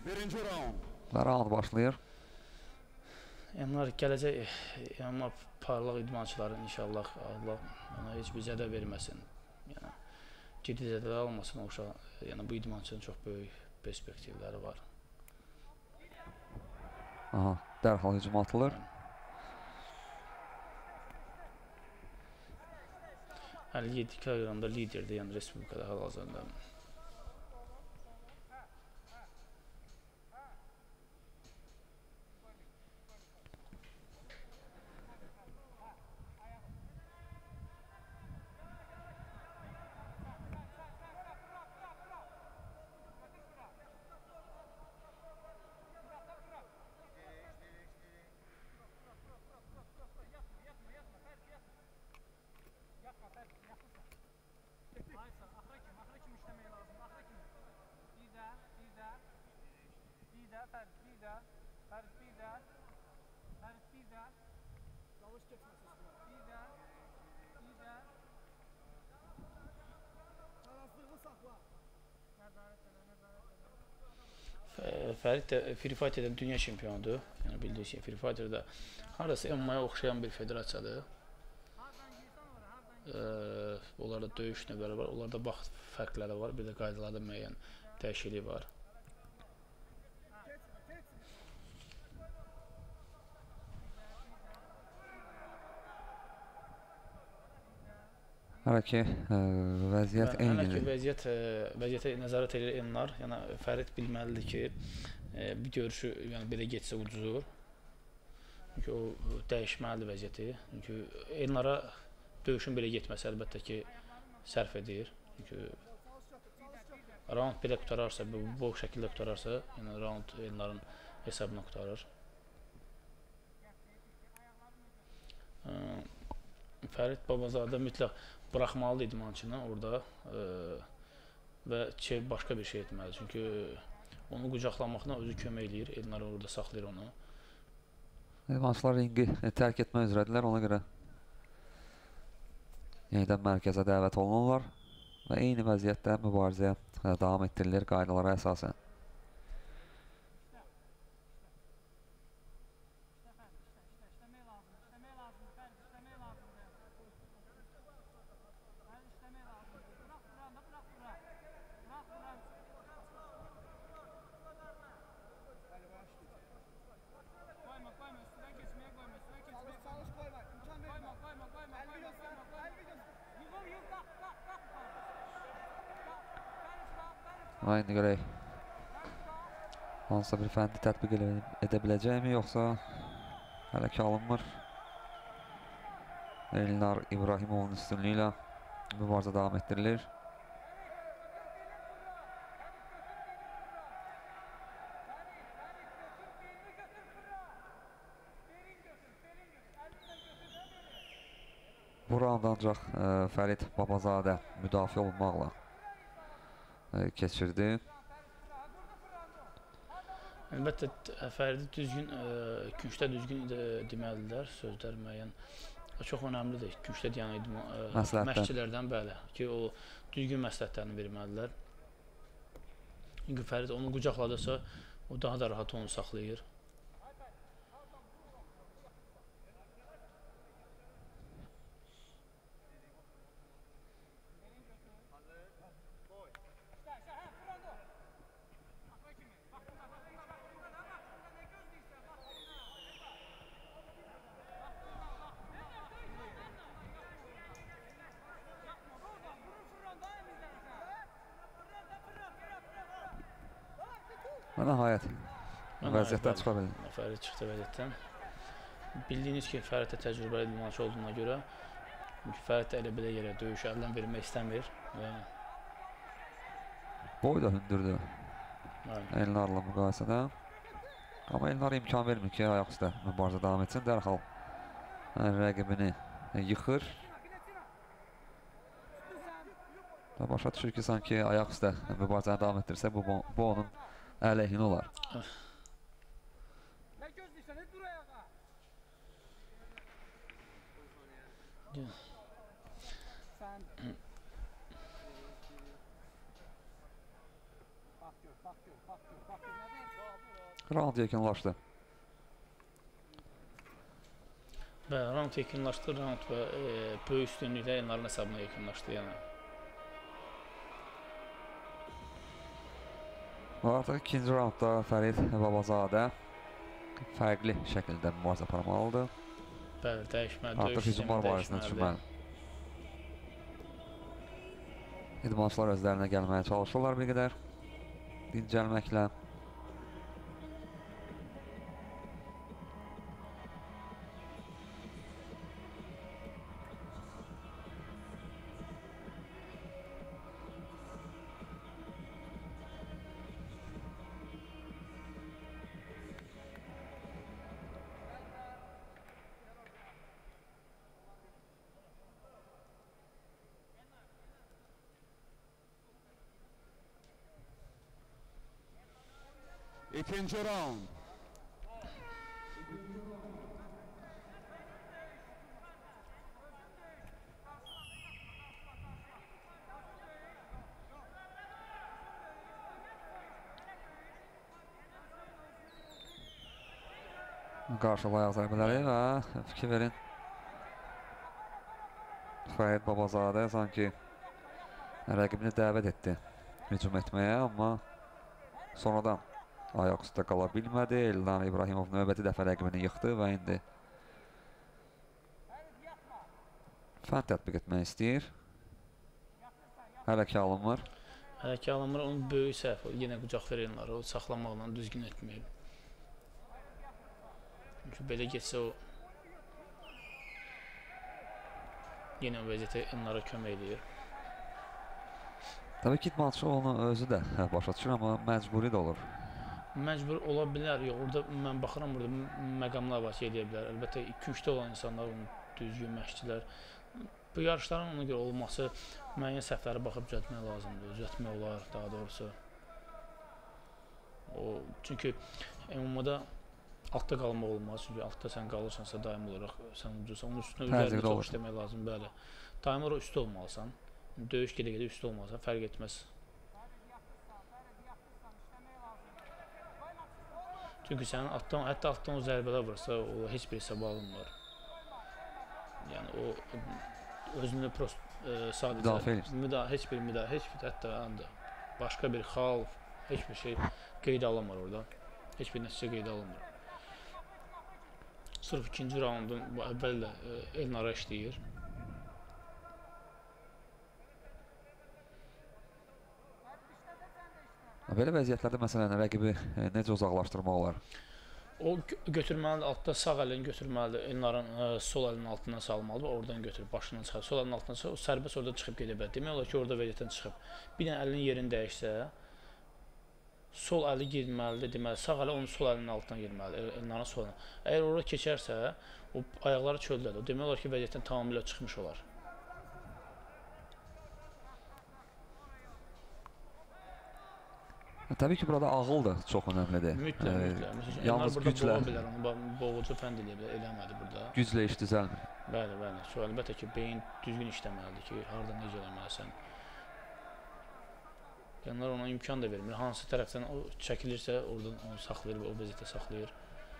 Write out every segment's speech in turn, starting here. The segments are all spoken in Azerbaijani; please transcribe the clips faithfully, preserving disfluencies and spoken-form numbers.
Birinci round. Və round başlayır. Onlar gələcək, amma parlaq idmançıların inşallah Allah ona heç bir zədə verməsin. Yəni ciddi zədələr almasın o uşaq. Yəni bu idmançının çox böyük perspektivləri var. Aha, dərhal hücum atılır. əlli yeddi kiloqramda liderdir, yəni respublikada hal-hazırda. Fərid də Free Fighter-dən dünya çempionudur. Yəni bildiyiniz kimi Free Fighter-də harası M M A-ya oxşayan bir federasiyadır. Onlarda döyüş növləri var. Onlarda vaxt fərqləri var. Bir də qaydalarda müəyyən dəyişiklik var. Hələ ki, vəziyyət eynidir. Hələ ki, vəziyyət, vəziyyətə nəzarət edir Elnar. Yəni, Fərid bilməlidir ki, bir görüşü yəni, belə getsə ucuzur. Çünki o dəyişməlidir vəziyyəti. Çünki Elnara döyüşün belə getməsi əlbəttə ki, sərf edir. Çünki round belə qutararsa, bu şəkildə qutararsa, yəni round Elnarın hesabına qutarır. Fərid Babazadə mütləq buraxmalıdır idmançını orada və başqa bir şey etməlidir. Çünki onu qucaqlamaqla özü kömək eləyir. Elnar orada saxlayır onu. İdmançılar ringi tərk etmək üzrədirlər. Ona görə yenidən mərkəzə dəvət olunurlar və eyni vəziyyətdə mübarizəyə davam etdirilir qaydalara əsasən. İndi görək, hansısa bir fəndi tətbiq edə biləcəkmi, yoxsa hələ ki alınmır. Elnar İbrahimovun üstünlüyü ilə mübarizə davam etdirilir. Bu round ancaq Fərid Babazadə müdafiə olunmaqla keçirdi. Əlbəttə, Fəridi düzgün, küncdə düzgün deməlidirlər, sözlər müəyyən. Çox önəmlidir, küncdə deyən məşqçilərdən, bəli, ki, o düzgün məsləhətlərini verməlidirlər. Çünki Fərid onu qucaqladısa, o daha da rahat onu saxlayır. Və nəhayət vəziyyətdən çıxa bildi. Fərid çıxdı vəziyyətdən. Bildiyiniz ki, Fərid də təcrübəli idmançı olduğuna görə, çünki Fərid də elə belə yerə döyüşü əldən vermək istəmir. Boy da hündürdür Elnarla müqayisədə. Amma Elnar imkan vermir ki, ayaq üstə mübarizə davam etsin. Dərhal rəqibini yıxır. Və başa düşür ki, sanki ayaq üstə mübarizəni davam etdirsə, bu onun əleyhinə olar. Round yekunlaşdı. Və round yekunlaşdı, round və e, böyük üstünlüklə Elnarın hesabına yekunlaşdı. Yəni. Artıq ikinci roundda Fərid Babazadə fərqli şəkildə mübarizə aparmalıdır. Bəli, dəyişməli. Artıq hücumlar barəsində düşünməli. İdmançılar özlərinə gəlməyə çalışırlar bir qədər dincəlməklə. İkinci round. Qarşılı ayaq zərbələri və fikir verin. Fərid Babazadə sanki rəqibini dəvət etdi hücum etməyə, amma sonradan ayaq üstə qala bilmədi. Elnar İbrahimov növbəti dəfə rəqibini yıxdı və indi fənd tətbiq etmək istəyir. Hələ ki alınmır. Hələ ki alınmır, onun böyük səhv, yenə qucaq verirlər, o saxlamaqla düzgün etməyib. Çünki belə geçsə o yenə vəziyyətə Elnara kömək edir. Təbii ki, idmançı onu özü də başa düşür, amma məcburi də olur. Məcbur ola bilər, yox, orada mən baxıram, burada məqamlar var ki, edə bilər. Əlbəttə, küncdə olan insanlar, düzgün məşqçilər. Bu yarışların ona görə olması, müəyyən səhvləri baxıb düzəltmək lazımdır, düzəltmək olar, daha doğrusu. O, çünki ümumada altda qalmaq olmaz, çünki altda sən qalırsansa daim olaraq sən ucursan, onun üstünə üzərində çox işləmək lazım, bəli. Daim olaraq üstü olmalısan, döyüş gedə-gedə üstü olmalısan, fərq etməz. Çünki sənin altdan, hətta altdan o zərbələr vursa, o heç bir hesaba alınmır. Yəni o özünü prost e, sadəcə müda, heç bir müda, heç bir hətta anda başqa bir xal, heç bir şey qeyd alınmır orada. Heç bir nəticə qeyd alınmır. Sırf ikinci raundun bu əvvəl də e, Elnara işləyir. Belə vəziyyətlərdə məsələn rəqibi e, necə uzaqlaşdırmaq olar? O götürməlidir, altda sağ əlini götürməlidir, Elnarın e, sol əlinin altından salmalıdır, oradan götürüb başından çıxar. Sol əlinin altından çıxar, o sərbəst orada çıxıb gedə bilər. Demək olar ki, orada vəziyyətdən çıxıb. Bir dənə əlinin yerini dəyişsə, sol əli girməlidir, deməli sağ əli onun sol əlinin altından girməlidir, Elnarın sol əlinə. Əgər orada keçərsə, o ayaqları çöldədir. O demək olar ki, vəziyyətdən tamamilə çıxmış olar. Təbii ki, burada ağıl da çox önəmlidir. Mütləq, mütləq. Yalnız güclə bilər, onu boğucu fənd eləyə bilər, eləmədi burada. Güclə iş düzəlmir. Bəli, bəli. Şu əlbəttə ki, beyin düzgün işləməlidir ki, harada necə eləməlisən. Yanlar ona imkan da vermir. Hansı tərəfdən o çəkilirsə, oradan onu saxlayır və o vəziyyətə saxlayır.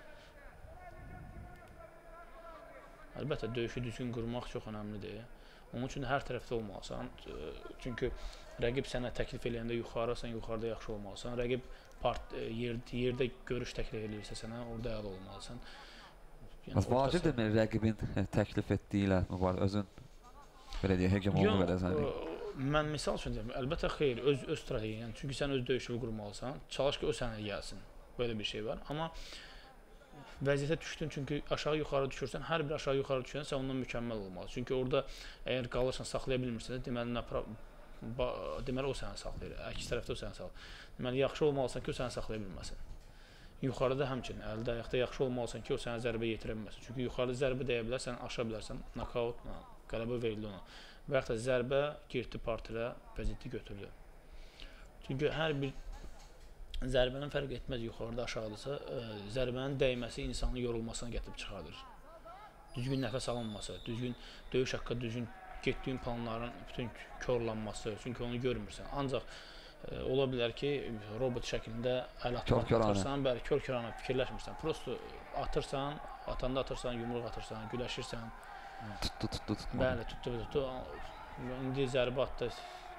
Əlbəttə, döyüşü düzgün qurmaq çox önəmlidir. Onun üçün hər tərəfdə olmalısan. Çünki rəqib sənə təklif eləyəndə yuxarı, sən yuxarıda yaxşı olmalısan. Rəqib part, yer, yerdə görüş təklif eləyirsə sənə, orada əla olmalısan. Yəni, vacibdirmi rəqibin təklif etdiyi ilə mübarək özün belə deyək, hegemonluq edəsən? Mən misal üçün deyirəm, əlbəttə xeyr, öz, öz strategiya, yəni, çünki sən öz döyüşünü qurmalısan, çalış ki, o sənə gəlsin. Böyle bir şey var. Amma vəziyyətə düşdün, çünki aşağı-yuxarı düşürsən, hər bir aşağı-yuxarı düşürsən, sən ondan mükəmməl olmalı. Çünki orada əgər qalırsan, saxlaya bilmirsən, deməli, deməli o səni saxlayır, əks tərəfdə o səni saxlayır. Deməli, yaxşı olmalısan ki, o səni saxlaya bilməsin. Yuxarıda həmçinin, əldə, ayaqda yaxşı olmalısan ki, o sənə zərbə yetirə bilməsin. Çünki yuxarıda zərbə deyə bilər, sən aşa bilərsən, nokaut, qələbə verildi ona. Və yaxud da zərbə girdi partilə, vəziyyəti götürdü. Çünki hər bir zərbənin fərq etməz yuxarıda aşağıdırsa, zərbənin dəyməsi insanın yorulmasına gətirib çıxardır. Düzgün nəfəs alınması, düzgün döyüş haqqında düzgün getdiyin planların bütün korlanması, çünki onu görmürsən. Ancaq e, ola bilər ki, robot şəklində əl Kör-körənə. atırsan, bəli, kör-körənə fikirləşmirsən. Prosto atırsan, atanda atırsan, yumruq atırsan, güləşirsən. Tutdu, tutdu, tutmadı. Bəli, tutdu, tutdu. İndi zərbə atdı.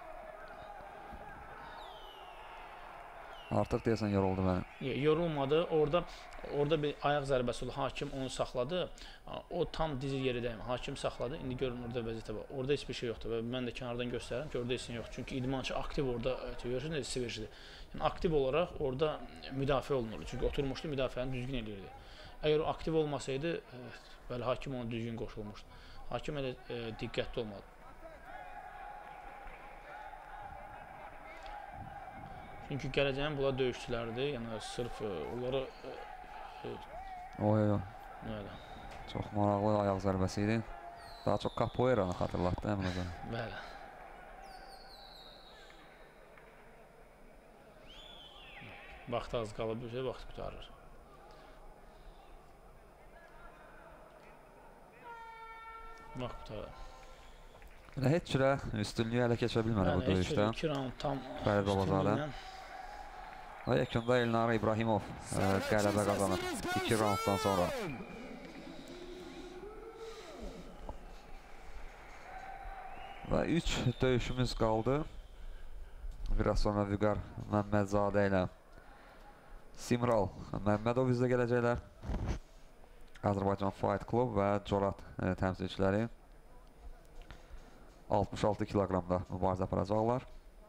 Artıq deyəsən yoruldu mənim. Yorulmadı. Orada orada bir ayaq zərbəsi oldu. Hakim onu saxladı. O tam dizi yeri dəymi. Hakim saxladı. İndi görün orada vəziyyətə bax. Orada heç bir şey yoxdur. Və mən də kənardan göstərirəm ki, orada heç nə yoxdur. Çünki idmançı aktiv orada görürsünüz necə sivişdi. Yəni aktiv olaraq orada müdafiə olunurdu. Çünki oturmuşdu, müdafiəni düzgün eləyirdi. Əgər o aktiv olmasaydı, bəli, hakim onu düzgün qoşulmuşdu. Hakim elə e, diqqətli olmalı. Çünki gələcəyin bunlar döyüşçülərdir. Yəni sırf e, onları e, Oy oy. Bəli. Çox maraqlı ayaq zərbəsi idi. Daha çox Capoeira'nı xatırlatdı həmin o zaman. Bəli. Vaxt az qalıb, bir şey vaxt qurtarır. Vaxt qurtarır. Elə heç cürə üstünlüyü ələ keçə bilmədi bu döyüşdə. iki round tam Fərid Babazadə. Və yekunda Elnara İbrahimov e, qələbə qazanır iki rounddan sonra. Və üç döyüşümüz qaldı. Biraz sonra Vüqar Məmmədzadə ilə Simral Məmmədov bizdə gələcəklər. Azərbaycan Fight Club və Corat e, təmsilçiləri altmış altı kiloqramda mübarizə aparacaqlar.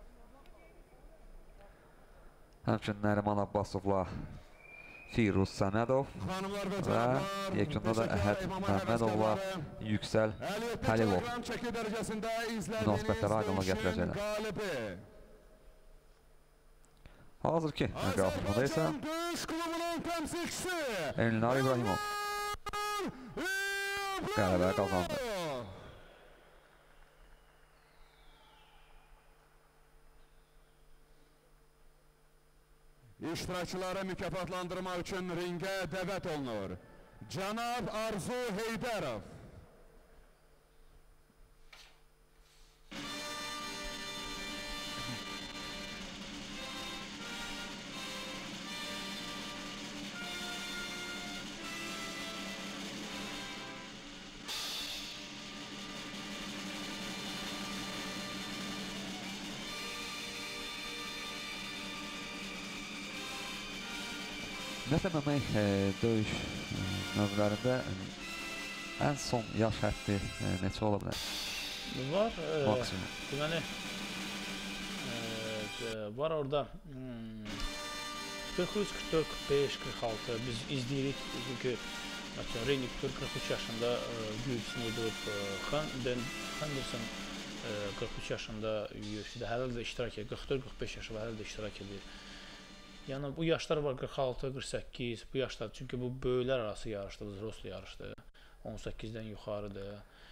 Həmçinin Nəriman Abbasovla Firuz Səmədov və yekunda da Əhəd Məmmədovla Yüksəl Həlilov münasibətləri aydınlığa gətirəcəklər. Hazır ki, müqafirmada isə Elnar İbrahimov qələbə qazandı. İştirakçıları mükafatlandırmaq üçün ringə dəvət olunur. Cənab Arzu Heydərov. Nəsə məmək e, döyüş e, növlərində e, ən son yaş həddi e, neçə ola bilər? Var. E, Maksimum. Deməli, e, var orada hmm, qırx üç, qırx dörd, qırx beş, qırx altı biz izləyirik. Çünki Rinnik qırx üç yaşında gücüsünü durub Henderson qırx üç yaşında U F C-də hələ də iştirak edir. qırx dörd, qırx beş yaşı var, hələ də iştirak edir. Yəni bu yaşlar var qırx altı, qırx səkkiz, bu yaşlar çünki bu böyüklər arası yarışdır, vzroslu yarışdır. on səkkizdən yuxarıdır.